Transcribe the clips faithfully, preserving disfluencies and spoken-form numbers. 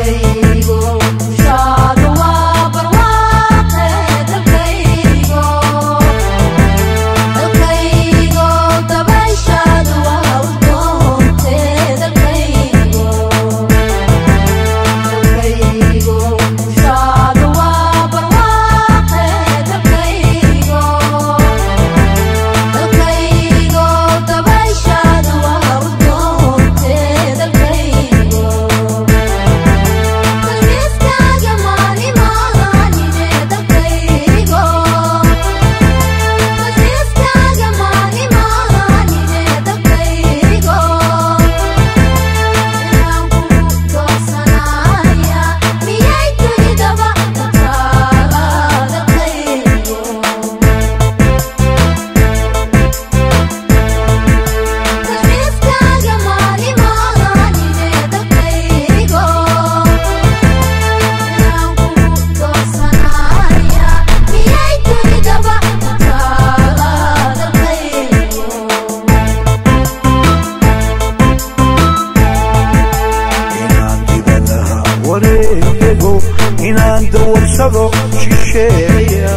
inaan dawarsado shisheeya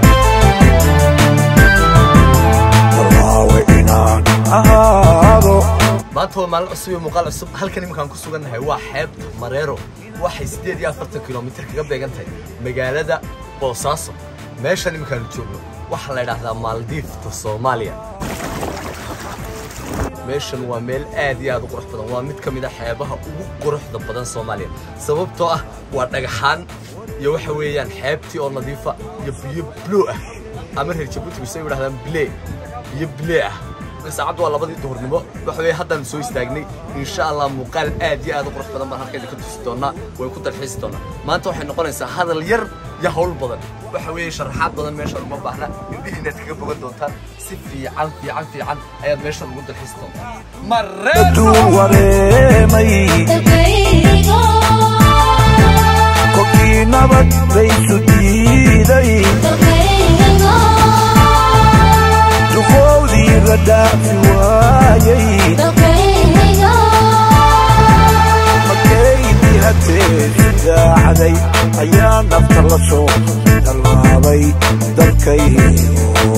waraawe inaan ahaado maanta maalin cusub iyo muuqaal cusub halkan iminkaan ku sugannahay waa xeebta Mareero waxay sideed iyo afartan kiiloomitir kaga beegantahay magaalada Boosaaso meeshan iminkaan joogno waxa la yiraahdaa Maldives Soomaaliya meeshan waa meel aad iyo aad u qurux badan waa mid kamid ah xeebaha ugu quruxda badan Soomaaliya sababtoo ah waa dhagaxaan iyo waxa weeyaan xeebtii oo nadiif ah iyo biyo blue ah ama reer Djibouti waxay yiraahdaan blue iyo blue ah saacadu waa labadii duhurnimo waxa weey haddaan soo istaagnay insha Allah muuqaal aad iyo aad u qurux badan baan halkan ka tusi doonaa way ku dalxiis doonaa maanta waxay noqonaysaa hadal yar ya hawl badan waxa weey sharaxaad badan meesha uma baahna indhihiina kaga bogan doontaan si fiican fiican fiican ayaad meesha ugu dalxiis doontaa Mareero wareemay koki nabad bay sudiiday duqoodii radaafi waayay makeydii hatee daacday ayaa nafta la soo dallaaday dalkaygo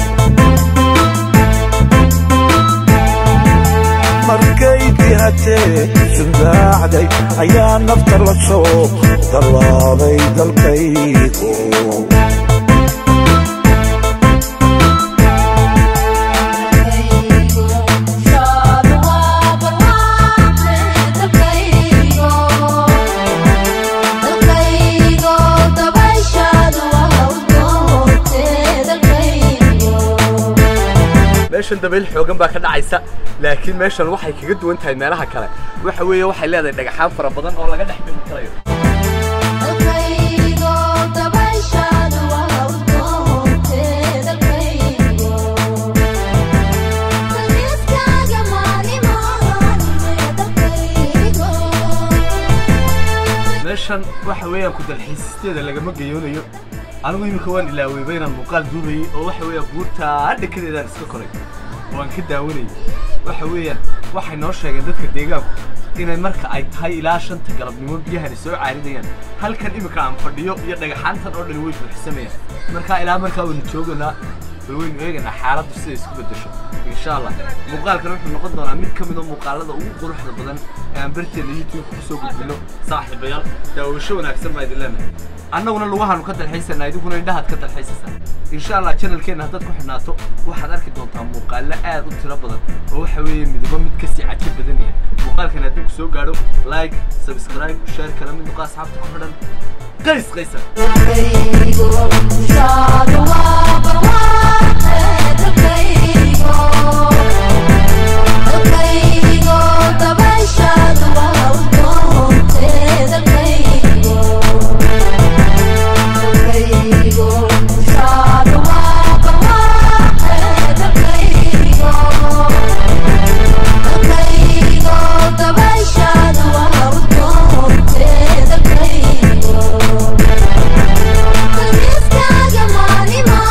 markaydii hatee sundaacday ayaa nafta la soo dallaaday dalkaygo meeshan dabeel xoogan baa ka dhacaysa laakiin meeshan waxay kaga duwan tahay meelaha kale waxa weeye waxay leedahay dhagaxaan fara badan oo laga dhex bixi karayo meeshan waxa weeyaan ku dalxiisteeda lagama geeyoonayo anigu imika waan ilaaway baynaan muuqaal duubay oo waxa weeyaan buurta dhakadeedaan iska koray waan ka daawanay waxa weeyaan waxay noo sheegeen dadka deegaanku inay marka ay tahay ilaa shanta galabnimo biyaha soo caaridayaan halkan imika aan fadhiyo iyo dhagaxaantan oo dhan way buuxsamayaan marka ilaa marka uu jooganaa waynu eegana xaaladdu sida isku bedesho insha Allah muuqaalkan wuxuu noqon doonaa mid kamid ah muuqaalada ugu quruxda badan ee aan barteena YouTube ku soo gudbino saaxiibayaal daawasho wanaagsan ma idin leenahay annaguna lugahan ka dalxiisanaa iduguna indhahaad ka dalxiisaysan insha Allah channelkeena haddaad ku xidhnaato waxaad arki doontaa muuqaalo aad u tiro badan oo waxa weeye midba mid ka sii cajab badan yahay muuqaalkan haddii ku soo gaadho like subscribe share kala mid noqo asxaabta ku xidhan qays qaysa Money, money.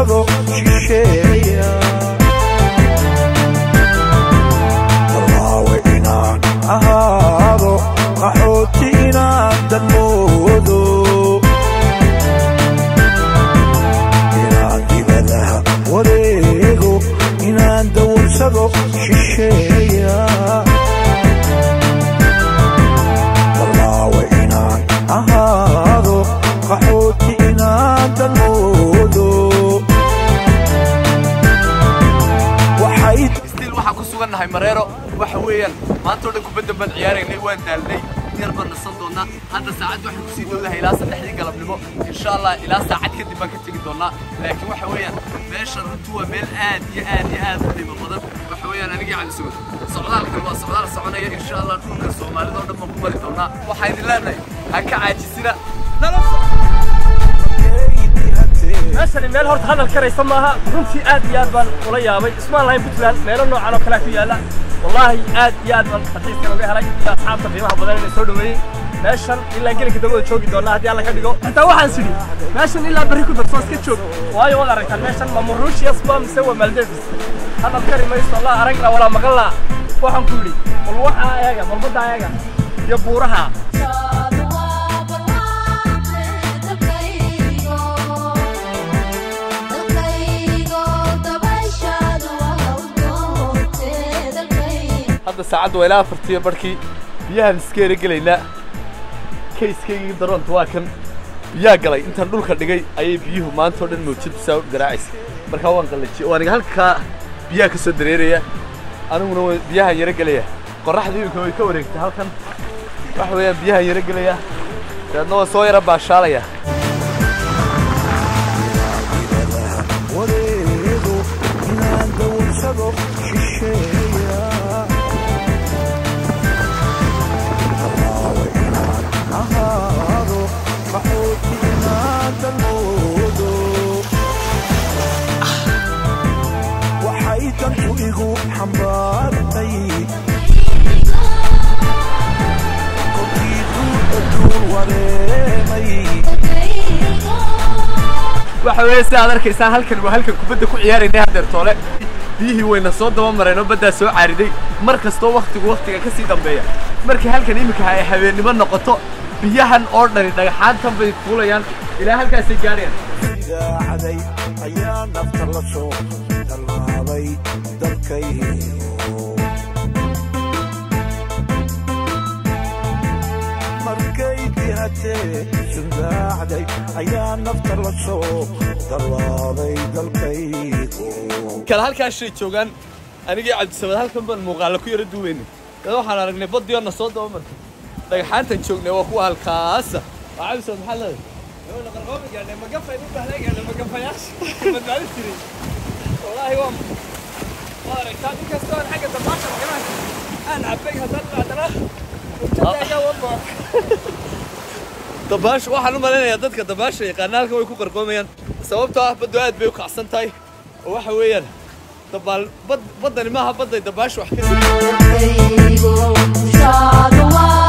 dawrsado shisheeya dallaawe inaan ahaado qaxooti inaan danmoodo inaan dibadaha wareego inaan dawrsado shisheeya dallaawe inaan ahaado qaxooti inaan danmoodo waxay stiil waxaan ku sugannahay Mareero waxa weeyaan maanta oo dhan kubadda baan ciyaaraynay waan daalnay yar baan nasan doonaa hadda saacad waxaan ku sii doodahay ilaa saddexdii galabnimo insha Allah ilaa saacad kadib baan ka tagi doonaa laakiin waxa weeyaan meesha runtu waa meel aad iyo aad iyo aad u qiimo badan waxa weeyaan aniga cali sugan socdaalka waa socdaal soconaya insha Allah dhulka Soomaalida oo dhan baan ku mari doonaa waxaan idin leenahay ha ka caajisina مثلا ميل هورت هذا الكريسة معها runtii aad iyo aad baan ula yaabay ismaan lahayn Puntland meelo noocan oo kale ku yaala wallahi aad iyo aad baan xaqiiqtan uga helay asxaabta qiimaha badan ee soo dhaweeyay meeshan ilaa gelinka dawada joogi doona hadii alla ka dhigo inta waxaan sidii meeshan ilaa bari ku darso iska joog waayo wada aragtaan meeshan ma Mauritius ba mise waa Maldives hada karimayso Allah aragna wala maqalna waxaan ku yiri wal waxa ayaga malbada ayaga iyo buuraha هذا ساعد ولا فرتي بركي بيها مسكير جلينا كيس كي درون تواكن بيها جلي أنت نقول خديجي أي بيه ما أنت ودن موجود سو جراعس بركوان قلتي وأنا هالك بيها كسدريرية أنا منو بيها يرجليه قرح دي كوي كوريك هالكن راح ويا بيها يرجليه لأنه صاير بعشالية waxay saad arkaysaa halkan waa halkan kubadda ku ciyaaraynay hadeer toole biyihii wayna soo daba mareen oo badda soo caariday mar kasto waqtigu waqtiga ka sii dambeeya markii halkan imika ay habeenimo noqoto biyahan oo dhari dhagaxaantan bay fuulayaan ilaa halkaas ay gaareen idaacaday ayaa nafta la soo dallaaday dalkaygo markay dihatee sundaacday ayaa nafta la soo dallaaday dalkaygo kala halkaas shay joogan aniga cabdisamad halkan baan muuqaalo ku yara duubaynay dad waxaan aragnay baddiyoona soo daba markay dhagaxaantan joognay waa kuwa halkaas waa cabdisamad maxaa leedahay يقول قرقوم قال لما قفل يبقى هناك قال لما قفياش ما تعرف تري والله يوم طارق كان يكسرون حق الضباطه كمان انا عبيها طلع ترى وكذا جو والله dabaash waxaan u maleynayaa dadka dabaasha yaqaanaalka way ku qarqoomayaan sababtoo ah baddu aad bay u kacsan tahay oo waxa weeyaan dabaal bad badani maaha badday dabaash wax ka